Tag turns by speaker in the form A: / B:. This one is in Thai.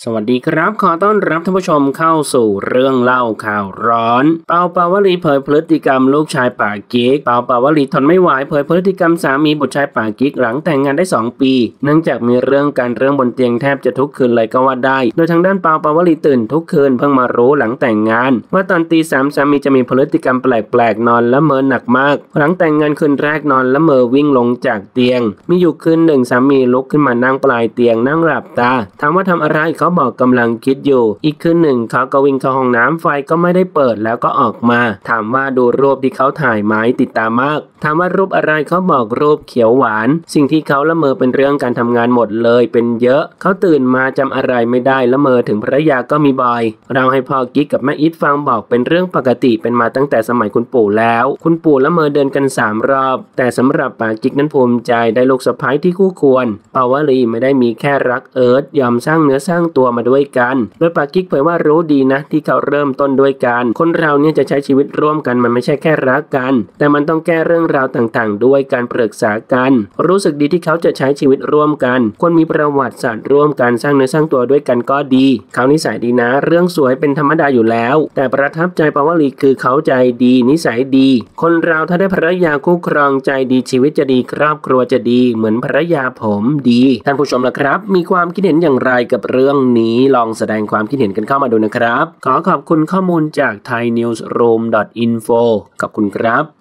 A: สวัสดีครับขอต้อนรับท่านผู้ชมเข้าสู่เรื่องเล่าข่าวร้อนเปาปาวลีเผยพฤติกรรมลูกชายป่ากิ๊กเปาปาวลีทนไม่ไหวเผยพฤติกรรมสามีบุตรชายป่ากิ๊กหลังแต่งงานได้2 ปีเนื่องจากมีเรื่องบนเตียงแทบจะทุกคืนเลยก็ว่าได้โดยทางด้านเปาปาวลีตื่นทุกคืนเพิ่งมารู้หลังแต่งงานว่าตอนตี 3สามีจะมีพฤติกรรมแปลกๆนอนละเมอหนักมากหลังแต่งงานคืนแรกนอนละเมอวิ่งลงจากเตียงมีอยู่คืนหนึ่งสามีลุกขึ้นมานั่งปลายเตียงนั่งหลับตาถามว่าทำอะไรเขาบอกกำลังคิดอยู่อีกคืนหนึ่งเขาก็วิ่งเข้าห้องน้ำไฟก็ไม่ได้เปิดแล้วก็ออกมาถามว่าดูรูปที่เขาถ่ายไหมติดตามากถามว่ารูปอะไรเขาบอกรูปเขียวหวานสิ่งที่เขาละเมอเป็นเรื่องการทำงานหมดเลยเป็นเยอะเขาตื่นมาจำอะไรไม่ได้ละเมอถึงภรรยาก็มีบ่อยเราให้พ่อกิ๊กกับแม่อีทฟังบอกเป็นเรื่องปกติเป็นมาตั้งแต่สมัยคุณปู่แล้วคุณปู่ละเมอเดินกัน3 รอบแต่สำหรับป่ากิ๊กนั้นภูมิใจได้ลูกสะใภ้ที่คู่ควรปาวลีไม่ได้มีแค่รักเอิร์ธยอมสร้างเนื้อสร้างตัวมาด้วยกันโดยป่ากิ๊กเผยว่ารู้ดีนะที่เขาเริ่มต้นด้วยกันคนเราเนี่ยจะใช้ชีวิตร่วมกันมันไม่ใช่แค่รักกันแต่มันต้องแก้เรื่องราวต่างๆด้วยการปรึกษากันรู้สึกดีที่เขาจะใช้ชีวิตร่วมกันควรมีประวัติศาสตร์ร่วมกันสร้างเนื้อสร้างตัวด้วยกันก็ดีเขานิสัยดีนะเรื่องสวยเป็นธรรมดาอยู่แล้วแต่ประทับใจปาวลีคือเขาใจดีนิสัยดีคนเราถ้าได้ภรรยาคู่ครองใจดีชีวิตจะดีครอบครัวจะดีเหมือนภรรยาผมดีท่านผู้ชมล่ะครับมีความคิดเห็นอย่างไรกับเรื่องนี้ลองแสดงความคิดเห็นกันเข้ามาดูนะครับขอขอบคุณข้อมูลจาก thainewsroom.info ขอบคุณครับ